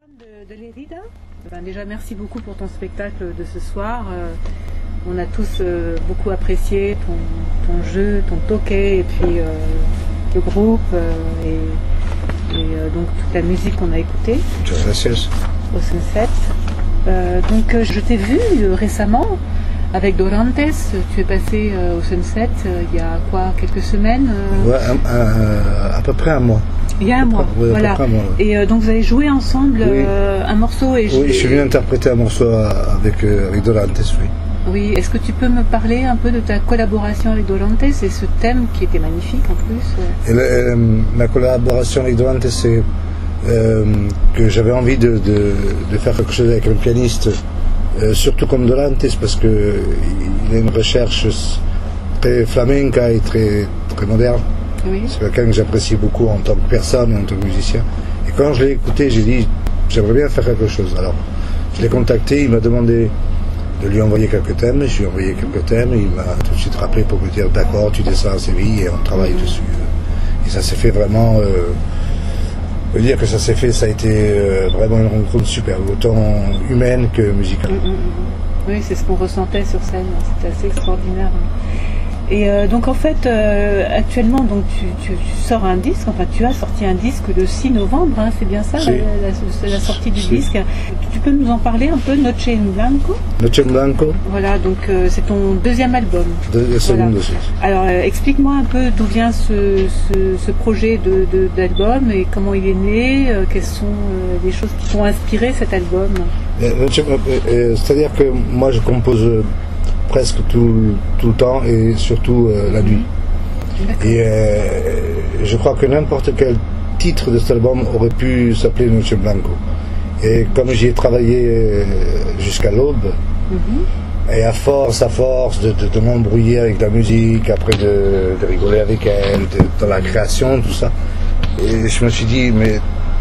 De Lérida. Déjà, merci beaucoup pour ton spectacle de ce soir. On a tous beaucoup apprécié ton jeu, ton toquet, et puis le groupe et donc toute la musique qu'on a écoutée. Au Sunset. Donc, je t'ai vu récemment avec Dorantes. Tu es passé au Sunset il y a quoi, quelques semaines Ouais, à peu près un mois. Il y a un mois, oui, voilà. Un mois, oui. Et donc vous avez joué ensemble oui. Un morceau et oui, je suis venu interpréter un morceau avec Dorantes, oui. Oui, est-ce que tu peux me parler un peu de ta collaboration avec Dorantes et ce thème qui était magnifique en plus Ma collaboration avec Dorantes, c'est que j'avais envie de faire quelque chose avec un pianiste, surtout comme Dorantes, parce qu'il a une recherche très flamenca et très, très moderne. Oui. C'est quelqu'un que j'apprécie beaucoup en tant que personne, en tant que musicien. Et quand je l'ai écouté, j'ai dit, j'aimerais bien faire quelque chose. Alors, je l'ai contacté, il m'a demandé de lui envoyer quelques thèmes. Je lui ai envoyé quelques thèmes, et il m'a tout de suite rappelé pour me dire, d'accord, tu descends à Séville et on travaille dessus. Et ça s'est fait vraiment... je veux dire que ça s'est fait, ça a été vraiment une rencontre super, autant humaine que musicale. Oui, c'est ce qu'on ressentait sur scène, c'était assez extraordinaire. Et donc en fait, actuellement, donc tu sors un disque, enfin tu as sorti un disque le 6 novembre, hein, c'est bien ça, si. la sortie du disque. Tu peux nous en parler un peu, Noche en Blanco? Noche en Blanco. Voilà, donc c'est ton deuxième album. Voilà. Alors explique-moi un peu d'où vient ce projet d'album et comment il est né, quelles sont les choses qui t'ont inspiré cet album. C'est-à-dire que moi je compose presque tout le temps et surtout la nuit. Et je crois que n'importe quel titre de cet album aurait pu s'appeler Noche en Blanco. Et comme j'y ai travaillé jusqu'à l'aube, et à force de m'embrouiller avec la musique, après de rigoler avec elle, dans la création, tout ça, et je me suis dit, mais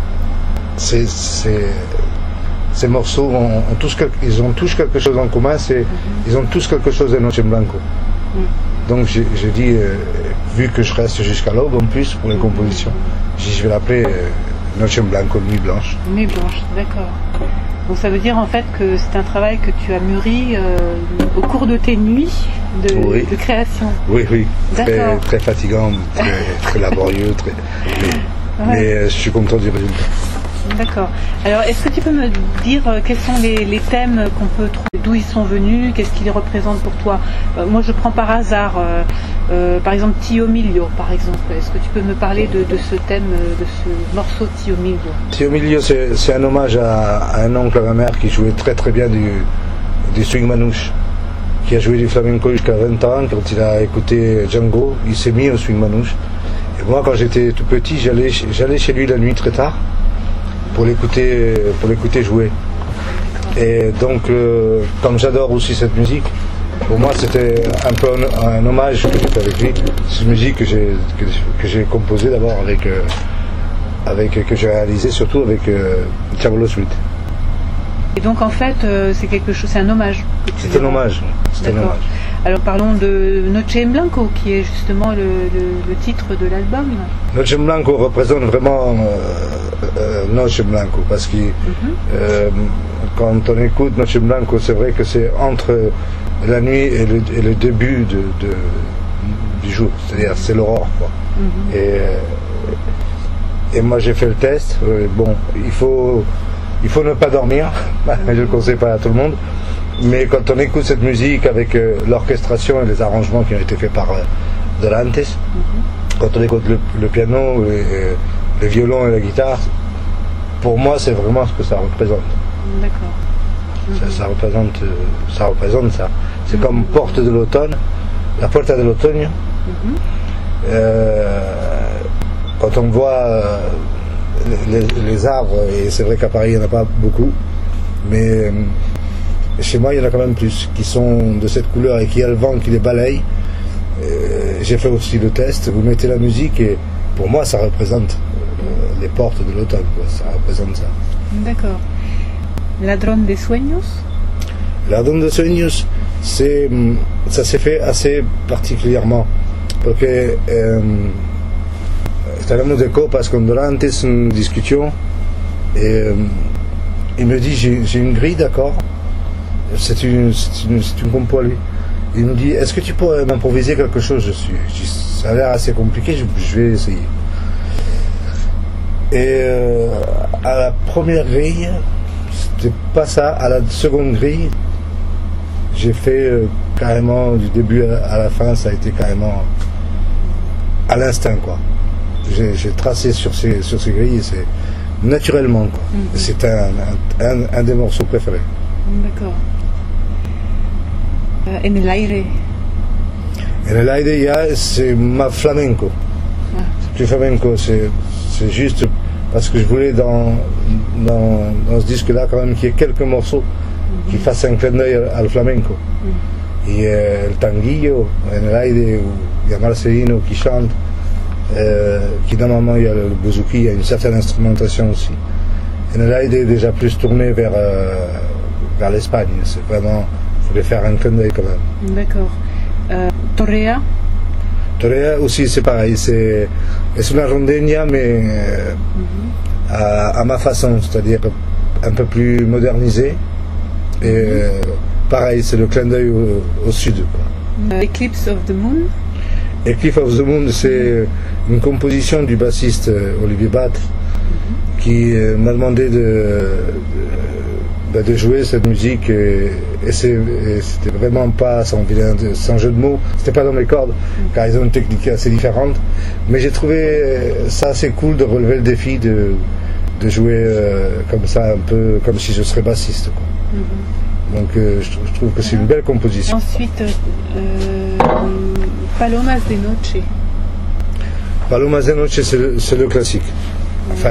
ces morceaux ils ont tous quelque chose en commun, ils ont tous quelque chose de Noche en Blanco. Donc j'ai dit, vu que je reste jusqu'à l'aube en plus pour les compositions, je vais l'appeler Noche en Blanco, Nuit Blanche. Nuit Blanche, d'accord. Donc ça veut dire en fait que c'est un travail que tu as mûri au cours de tes nuits de création. Oui, très fatigant, très laborieux, mais je suis content du résultat. D'accord. Alors, est-ce que tu peux me dire quels sont les thèmes qu'on peut trouver, d'où ils sont venus, qu'est-ce qu'ils représentent pour toi? Moi, je prends par hasard, par exemple, Tio Milio, par exemple. Est-ce que tu peux me parler de ce thème, de ce morceau Tio Milio? Tio Milio, c'est un hommage à un oncle à ma mère qui jouait très très bien du swing manouche, qui a joué du flamenco jusqu'à 20 ans. Quand il a écouté Django, il s'est mis au swing manouche. Et moi, quand j'étais tout petit, j'allais chez lui la nuit très tard pour l'écouter jouer. Et donc, comme j'adore aussi cette musique, pour moi c'était un peu un hommage que j'ai fait avec lui. C'est une musique que j'ai composée d'abord que j'ai réalisée surtout avec Chavolo Suite. Et donc en fait c'est un hommage. C'est un hommage. Alors parlons de Noche en Blanco, qui est justement le titre de l'album. Noche en Blanco représente vraiment Noche en Blanco, parce que quand on écoute Noche en Blanco, c'est vrai que c'est entre la nuit et le début du jour, c'est-à-dire c'est l'aurore, quoi. Et moi j'ai fait le test. Bon, il faut ne pas dormir, je ne le conseille pas à tout le monde. Mais quand on écoute cette musique avec l'orchestration et les arrangements qui ont été faits par Dorantes, quand on écoute le piano, le violon et la guitare, pour moi c'est vraiment ce que ça représente. D'accord. Ça représente ça. C'est comme Porte de l'automne, la Puerta de l'Otoño. Quand on voit les arbres, et c'est vrai qu'à Paris il n'y en a pas beaucoup, mais chez moi il y en a quand même plus, qui sont de cette couleur et qui a le vent qui les balaye. J'ai fait aussi le test, vous mettez la musique et pour moi ça représente les portes de l'automne, ça représente ça. D'accord. Ladrón de Sueños? Ladrón de Sueños, ça s'est fait assez particulièrement, parce que estábamos de copas con Dorantes en discussion et il me dit j'ai une grille d'accord, c'est une compo à lui. Il me dit est-ce que tu pourrais m'improviser quelque chose je dis, ça a l'air assez compliqué, je vais essayer. Et à la première grille, c'était pas ça, à la seconde grille, j'ai fait carrément du début à la fin, ça a été carrément à l'instinct quoi. J'ai tracé sur ces grilles et c'est naturellement quoi. C'est un des morceaux préférés. D'accord. En el aire. En el aire, c'est ma flamenco. Ah. C'est plus flamenco, c'est juste parce que je voulais dans ce disque-là quand même qu'il y ait quelques morceaux qui fassent un clin d'œil al flamenco. Il y a le tanguillo, en el aire, où il y a Marcelino qui chante, qui normalement il y a le bouzouki, il y a une certaine instrumentation aussi. En el aire est déjà plus tourné vers l'Espagne, c'est vraiment, il fallait faire un clin d'œil quand même. D'accord. Torrea? Torrea aussi c'est pareil, c'est une rondeña mais à ma façon, c'est-à-dire un peu plus modernisée. Et pareil, c'est le clin d'œil au sud. Eclipse of the Moon? Eclipse of the Moon, c'est une composition du bassiste Olivier Batre qui m'a demandé de jouer cette musique et c'était vraiment pas sans jeu de mots, c'était pas dans mes cordes car ils ont une technique assez différente, mais j'ai trouvé ça assez cool de relever le défi de jouer comme ça, un peu comme si je serais bassiste quoi. Donc je trouve que c'est une belle composition. Ensuite Palomas de Noche. Palomas de Noche c'est le classique. Enfin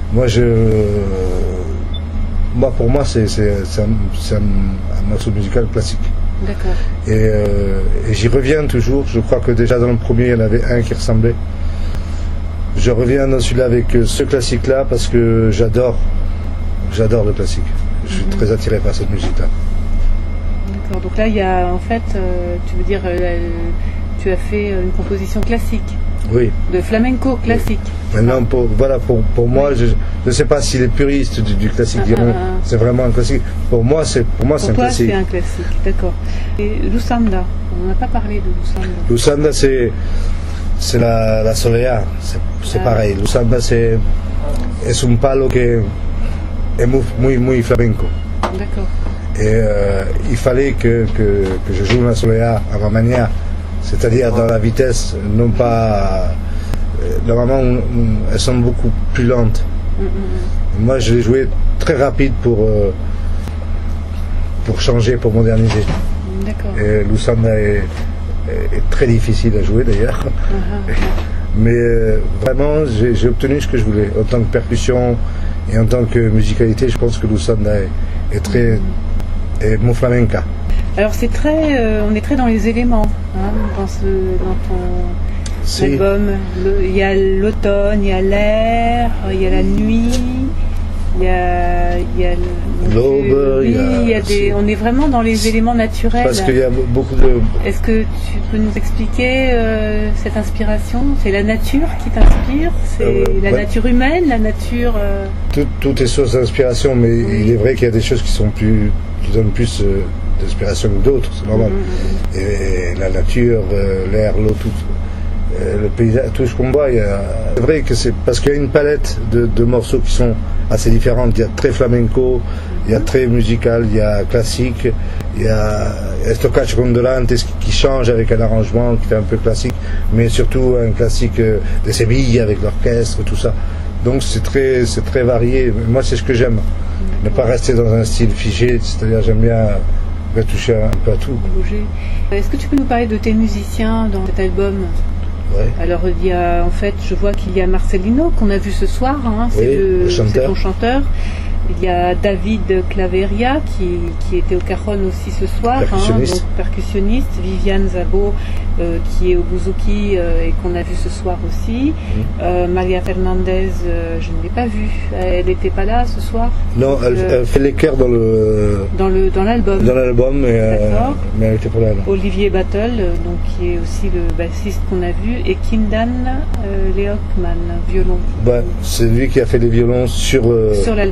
pour moi c'est un morceau musical classique. D'accord. Et j'y reviens toujours, je crois que déjà dans le premier il y en avait un qui ressemblait. Je reviens dans celui-là avec ce classique-là parce que j'adore le classique. Je suis très attiré par cette musique-là. D'accord, donc là il y a en fait, tu veux dire, tu as fait une composition classique. Oui. De flamenco classique. Oui. Maintenant, pour moi, je ne sais pas si les puristes du classique diront c'est vraiment un classique. Pour moi, c'est un classique. Pour toi, c'est un classique, d'accord. Et Lusanda, on n'a pas parlé de Lusanda. Lusanda, c'est la soleá, c'est pareil. Lusanda, es un palo que est muy flamenco. D'accord. Et il fallait que je joue la soleá à ma manière, c'est-à-dire dans la vitesse, non pas. Normalement, elles sont beaucoup plus lentes. Moi, je l'ai joué très rapide pour changer, pour moderniser. D'accord. Et Lusanda est très difficile à jouer d'ailleurs. Mais vraiment, j'ai obtenu ce que je voulais. En tant que percussion et en tant que musicalité, je pense que Lusanda est très mon flamenca. Alors c'est on est très dans les éléments dans ton album. Il y a l'automne, il y a l'air, il y a la nuit, il y a l'aube. On est vraiment dans les éléments naturels. Parce qu'il y a beaucoup de. Est-ce que tu peux nous expliquer cette inspiration? C'est la nature qui t'inspire? C'est la nature humaine, la nature. Tout est source d'inspiration, mais il est vrai qu'il y a des choses qui donnent plus d'inspiration que d'autres, c'est normal. Et la nature, l'air, l'eau, tout. Le paysage, tout ce qu'on voit, c'est vrai que c'est parce qu'il y a une palette de morceaux qui sont assez différentes. Il y a très flamenco, il y a très musical, il y a classique, il y a Estocage Gondolantes qui change avec un arrangement qui fait un peu classique, mais surtout un classique de Séville avec l'orchestre, tout ça. Donc c'est très varié. Moi, c'est ce que j'aime, ne pas rester dans un style figé, c'est-à-dire j'aime bien toucher un peu à tout. Est-ce que tu peux nous parler de tes musiciens dans cet album? Ouais. Alors il y a, en fait, je vois qu'il y a Marcelino qu'on a vu ce soir, c'est ton chanteur. Il y a David Claveria qui était au Cajon aussi ce soir, donc percussionniste. Viviane Zabo qui est au bouzouki et qu'on a vu ce soir aussi. Maria Fernandez, je ne l'ai pas vue. Elle n'était pas là ce soir. Non, elle fait les chœurs dans l'album. Dans l'album, mais elle n'était pas là. Olivier Battle, donc qui est aussi le bassiste qu'on a vu, et Kindan Leockman, violon. C'est lui qui a fait les violons sur l'album.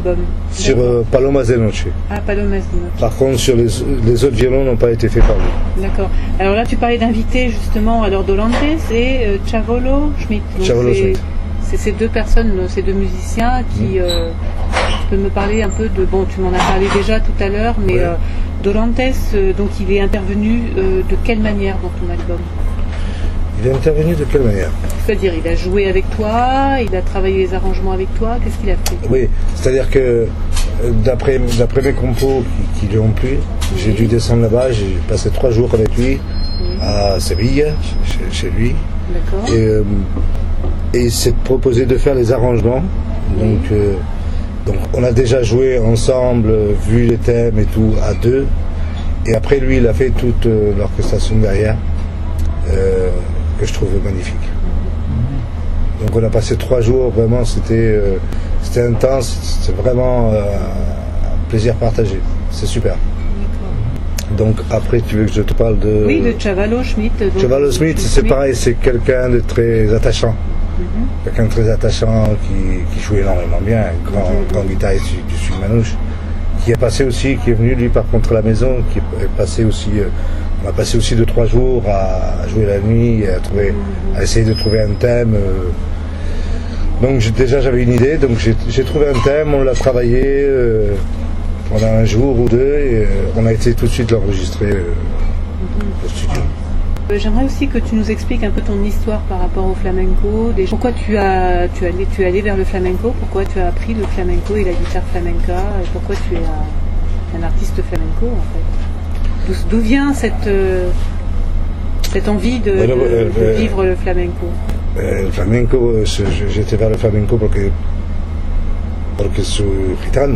sur Palomas de Noche. Ah, Palomas de Noche. Par contre, sur les autres violons n'ont pas été faits par lui. D'accord. Alors là, tu parlais d'invités justement, alors Dolantes et Chavolo Schmidt. Donc Chavolo Schmidt. C'est ces deux personnes, ces deux musiciens qui... tu peux me parler un peu de... Bon, tu m'en as parlé déjà tout à l'heure, mais Dolantes, donc il est intervenu de quelle manière dans ton album? Il est intervenu de quelle manière? C'est-à-dire, il a joué avec toi, il a travaillé les arrangements avec toi, qu'est-ce qu'il a fait? Oui, c'est-à-dire que d'après mes compos qui lui ont plu, j'ai dû descendre là-bas, j'ai passé 3 jours avec lui à Séville, chez lui. D'accord. Et il s'est proposé de faire les arrangements. Donc on a déjà joué ensemble, vu les thèmes et tout, à 2. Et après lui, il a fait toute l'orchestration derrière, que je trouve magnifique. Donc on a passé 3 jours, vraiment c'était intense, c'était vraiment un plaisir partagé. C'est super. Donc après, tu veux que je te parle de... Oui, de Chavolo Schmidt. Chavolo Schmidt, c'est pareil, c'est quelqu'un de très attachant. Quelqu'un de très attachant qui joue énormément bien, un grand guitariste du swing manouche, qui est passé aussi, qui est venu lui par contre à la maison, qui est passé aussi, on a passé aussi 2-3 jours à jouer la nuit, à essayer de trouver un thème. Donc déjà j'avais une idée, donc j'ai trouvé un thème, on l'a travaillé pendant un jour ou 2 et on a été tout de suite l'enregistrer au studio. J'aimerais aussi que tu nous expliques un peu ton histoire par rapport au flamenco. Pourquoi tu es allé vers le flamenco? Pourquoi tu as appris le flamenco et la guitare flamenca? Et pourquoi tu es un artiste flamenco en fait? D'où vient cette envie de vivre le flamenco? Le flamenco, j'étais vers le flamenco parce que suis gitano.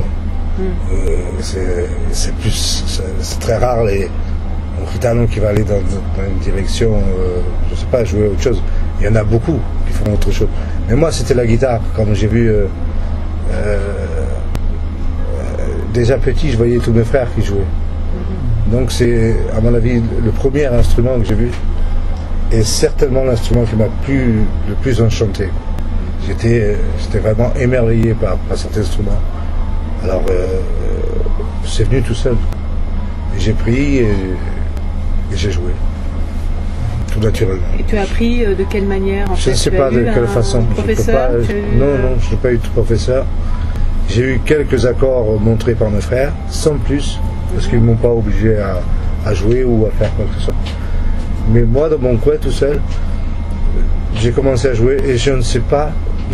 C'est très rare un gitano qui va aller dans une direction, je sais pas, jouer autre chose. Il y en a beaucoup qui font autre chose. Mais moi, c'était la guitare. Comme j'ai vu, déjà petit, je voyais tous mes frères qui jouaient. Donc c'est, à mon avis, le premier instrument que j'ai vu, et certainement l'instrument qui m'a le plus enchanté. J'étais vraiment émerveillé par cet instrument. Alors, c'est venu tout seul. Et j'ai pris et j'ai joué. Tout naturellement. Et tu as appris de quelle manière en Je ne sais pas de quelle façon. Professeur Non, je n'ai pas eu de professeur. J'ai eu quelques accords montrés par mes frères, sans plus, parce qu'ils ne m'ont pas obligé à jouer ou à faire quoi que ce soit. Mais moi, dans mon coin, tout seul, j'ai commencé à jouer et je ne sais pas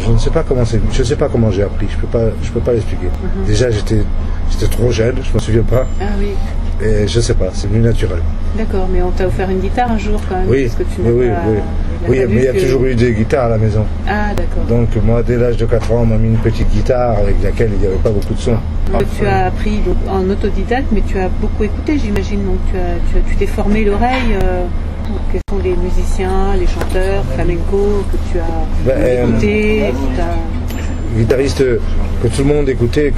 comment j'ai appris. Je peux pas l'expliquer. Déjà, j'étais trop jeune, je me souviens pas. Ah oui. Et je sais pas, c'est venu naturellement. D'accord, mais on t'a offert une guitare un jour quand même. Oui, parce que tu oui, mais il y a toujours eu des guitares à la maison. Ah d'accord. Donc moi, dès l'âge de 4 ans, on m'a mis une petite guitare avec laquelle il n'y avait pas beaucoup de son. Donc, tu as appris donc, en autodidacte, mais tu as beaucoup écouté, j'imagine. Donc tu t'es formé l'oreille. Quels sont les musiciens, les chanteurs, flamenco que tu as écoutés? Guitariste que tout le monde écoutait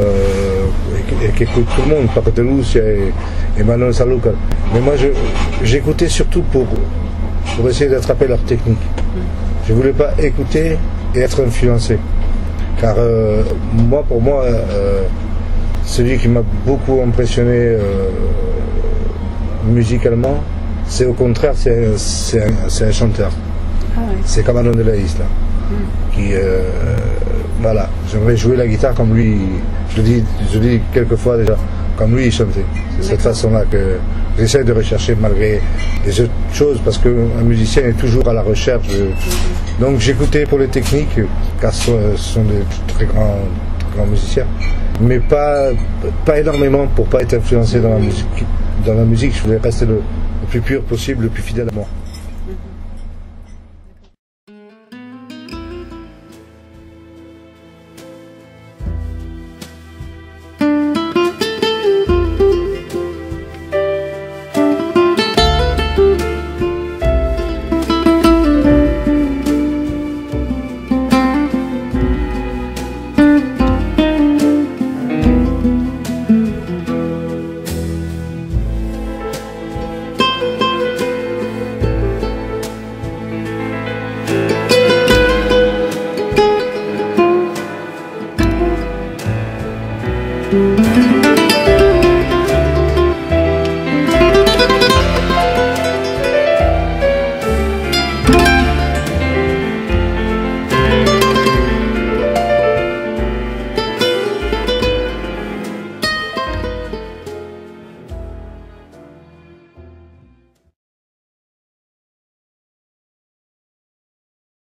et qu'écoute tout le monde, Paco de Lucia et Manuel Sanlúcar. Mais moi j'écoutais surtout pour essayer d'attraper leur technique. Je ne voulais pas écouter et être influencé. Car pour moi, celui qui m'a beaucoup impressionné musicalement, c'est au contraire, c'est un chanteur. Ah ouais. C'est Camano de la Isla. Qui, voilà, j'aimerais jouer la guitare comme lui, je dis quelquefois déjà, comme lui il chantait. C'est cette façon-là que j'essaie de rechercher malgré les autres choses, parce qu'un musicien est toujours à la recherche. Donc j'écoutais pour les techniques, car ce sont des très grands musiciens, mais pas énormément pour pas être influencé dans la musique. Dans la musique, je voulais rester le plus pur possible, le plus fidèle à moi. Merci.